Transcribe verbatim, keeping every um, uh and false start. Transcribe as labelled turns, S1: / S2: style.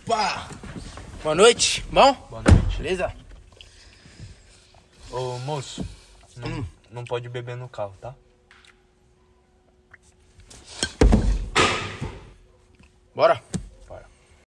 S1: Opa! Boa noite, bom?
S2: Boa noite.
S1: Beleza?
S2: Ô, moço, não,
S1: Hum.
S2: não pode beber no carro, tá?
S1: Bora?